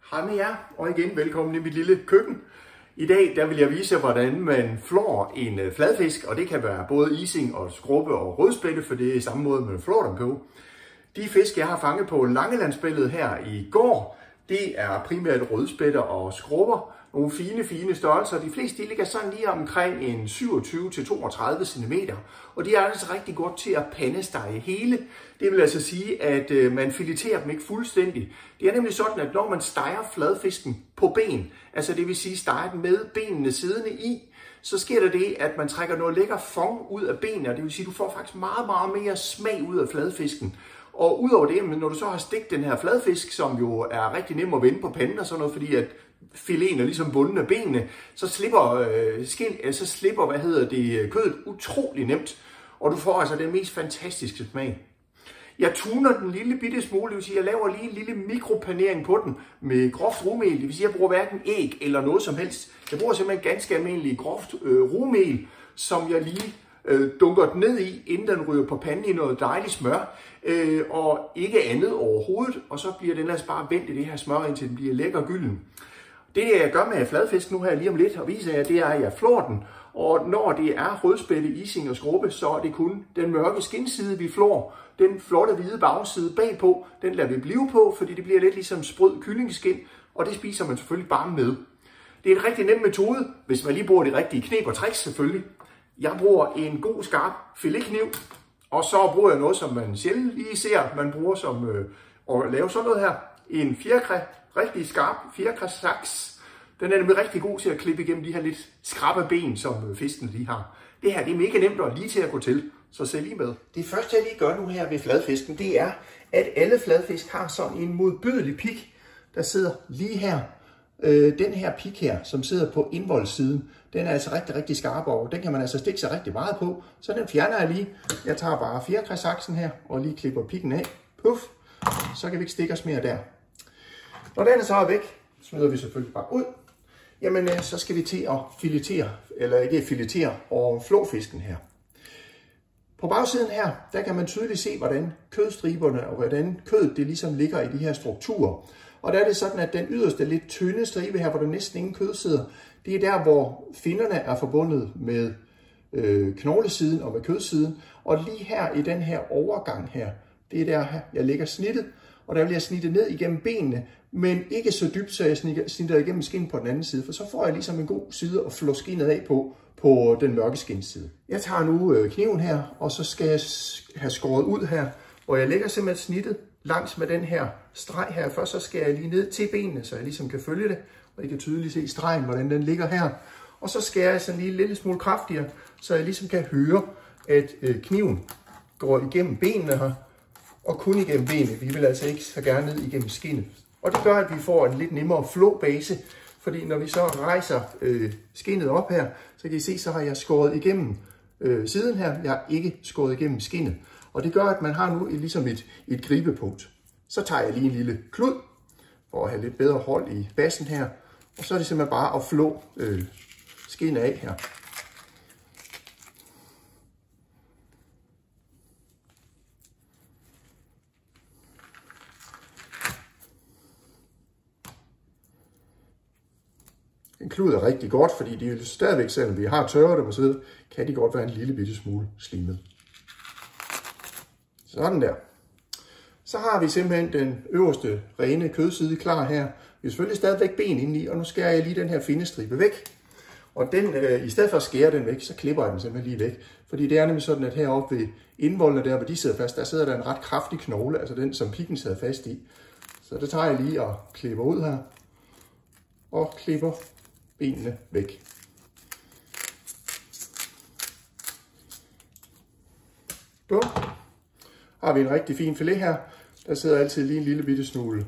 Hej med jer, og igen velkommen i mit lille køkken. I dag der vil jeg vise jer, hvordan man flår en fladfisk, og det kan være både ising og skrubbe og rødspætte, for det er samme måde, man flår dem på. De fisk, jeg har fanget på Langelandsbæltet her i går, det er primært rødspætter og skrubber. Nogle fine størrelser. De fleste de ligger sådan lige omkring en 27-32 cm. Og de er altså rigtig godt til at pandestege hele. Det vil altså sige, at man fileterer dem ikke fuldstændig. Det er nemlig sådan, at når man steger fladfisken på ben, altså det vil sige steger den med benene siddende i, så sker der det, at man trækker noget lækker fond ud af benene. Det vil sige, at du får faktisk meget mere smag ud af fladfisken. Og udover det, når du så har stegt den her fladfisk, som jo er rigtig nem at vende på panden og sådan noget, fordi at fileten er ligesom bunden af benene, så slipper kødet utrolig nemt, og du får altså den mest fantastiske smag. Jeg tuner den lille bitte smule, det vil sige, jeg laver lige en lille mikropanering på den med groft rugmel, det vil sige, jeg bruger hverken æg eller noget som helst. Jeg bruger simpelthen ganske almindelig groft rugmel, som jeg lige dunker den ned i, inden den ryger på panden i noget dejligt smør, og ikke andet overhovedet, og så bliver den altså bare vendt i det her smør, indtil den bliver lækker gylden. Det jeg gør med fladfisk nu her lige om lidt og viser jer, det er, at jeg flår den, og når det er rødspætte, ising og skrubbe, så er det kun den mørke skindside, vi flår. Den flotte hvide bagside bagpå, den lader vi blive på, fordi det bliver lidt ligesom sprød kyllingeskin, og det spiser man selvfølgelig bare med. Det er en rigtig nem metode, hvis man lige bruger de rigtige knep og tricks selvfølgelig. Jeg bruger en god skarp filetkniv, og så bruger jeg noget, som man sjældent lige ser, man bruger som at lave sådan noget her. En fjerkræ, rigtig skarp fjerkræsaks. Den er nemlig rigtig god til at klippe igennem de her lidt skrappe ben, som fisken lige har. Det her det er mega nemt og lige til at gå til, så se lige med. Det første jeg lige gør nu her ved fladfisken, det er, at alle fladfisk har sådan en modbydelig pik, der sidder lige her. Den her pik her, som sidder på indvoldssiden, den er altså rigtig skarp, og den kan man altså stikke sig rigtig meget på, så den fjerner jeg lige. Jeg tager bare fjerkræsaksen her og lige klipper pikken af. Puff, så kan vi ikke stikke os mere der. Når den så er væk, smider vi selvfølgelig bare ud. Jamen, så skal vi til at filetere, eller ikke filetere, og flå fisken her. På bagsiden her, der kan man tydeligt se, hvordan kødstriberne og hvordan kødet det ligesom ligger i de her strukturer. Og der er det sådan, at den yderste lidt tynde stribe her, hvor der næsten ingen kød sidder, det er der, hvor finnerne er forbundet med knoglesiden og med kødsiden. Og lige her i den her overgang her, det er der, jeg lægger snittet. Og der vil jeg snitte ned igennem benene, men ikke så dybt, så jeg snitter igennem skindet på den anden side. For så får jeg ligesom en god side at flå skindet af på den mørke skindside. Jeg tager nu kniven her, og så skal jeg have skåret ud her. Og jeg lægger simpelthen snittet langs med den her streg her. Først så skal jeg lige ned til benene, så jeg ligesom kan følge det. Og I kan tydeligt se stregen, hvordan den ligger her. Og så skærer jeg sådan lige en lille smule kraftigere, så jeg ligesom kan høre, at kniven går igennem benene her. Og kun igennem benene. Vi vil altså ikke så gerne ned igennem skindet. Og det gør, at vi får en lidt nemmere flåbase. Fordi når vi så rejser skindet op her, så kan I se, så har jeg skåret igennem siden her. Jeg har ikke skåret igennem skindet. Og det gør, at man har nu ligesom et gribepunkt. Så tager jeg lige en lille klud, for at have lidt bedre hold i bassen her. Og så er det simpelthen bare at flå skindet af her. En klud er rigtig godt, fordi de er stadigvæk, selvom vi har tørret dem og så videre, kan de godt være en lille bitte smule slimet. Sådan der. Så har vi simpelthen den øverste rene kødside klar her. Vi har selvfølgelig stadigvæk ben indeni, og nu skærer jeg lige den her findestribe væk. Og den, i stedet for at skære den væk, så klipper jeg den simpelthen lige væk. Fordi det er nemlig sådan, at heroppe ved indvoldene der, hvor de sidder fast, der sidder der en ret kraftig knogle, altså den, som pikken sidder fast i. Så det tager jeg lige og klipper ud her. Og klipper benene væk. Bum. Har vi en rigtig fin filet her. Der sidder altid lige en lille bitte smule,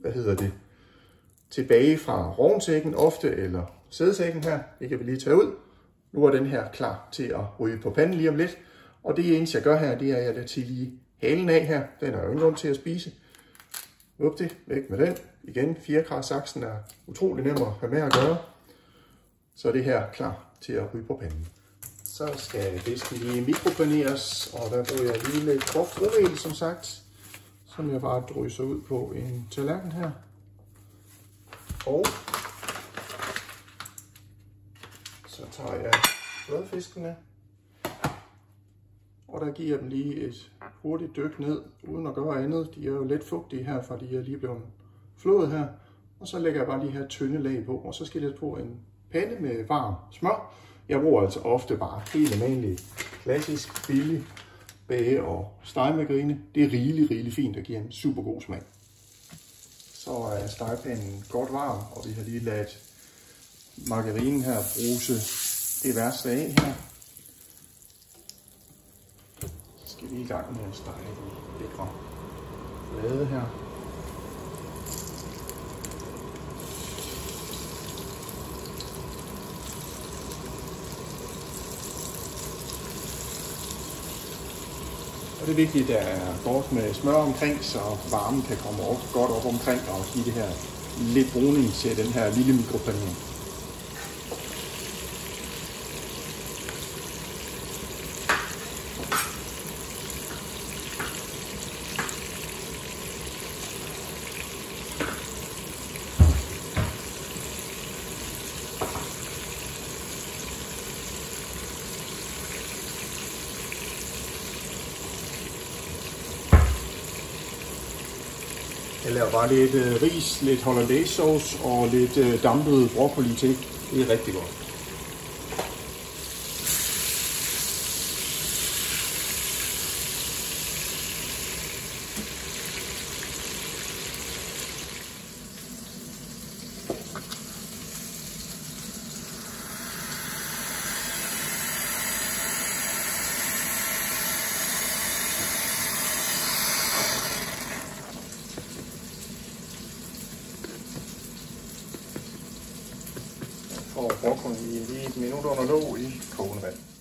tilbage fra rognsækken ofte, eller sædesækken her. Det kan vi lige tage ud. Nu er den her klar til at ryge på panden lige om lidt. Og det eneste jeg gør her, det er, at jeg lader til lige halen af her. Den er jo ingen grund til at spise. Upp det, væk med den. Igen, fjerkræsaksen er utrolig nem at have med at gøre. Så er det her klar til at ryge på panden. Så skal fisken lige mikropaneres, og der bruger jeg lige lidt groft rugmel, som sagt, som jeg bare drysser ud på en tallerken her. Og så tager jeg fladfiskene, og der giver dem lige et hurtigt dyk ned, uden at gøre andet. De er jo lidt fugtige her, for de er lige blevet flået her. Og så lægger jeg bare de her tynde lag på, og så skal jeg på en pande med varm smør. Jeg bruger altså ofte bare helt almindelig, klassisk, billig bage- og stegemargarine. Det er rigeligt fint og giver en super god smag. Så er stegepanden godt varm, og vi har lige ladet margarinen her bruse det værste af her. Så skal vi i gang med at stege de lækre flade her. Og det er vigtigt, at der er godt med smør omkring, så varmen kan komme godt op omkring og give det her lidt bruning til den her lille mikropanering. Jeg laver bare lidt ris, lidt hollandaise sauce og lidt dampet broccoli til. Det er rigtig godt. Og broccoli lige et minut under låg i kogende vand.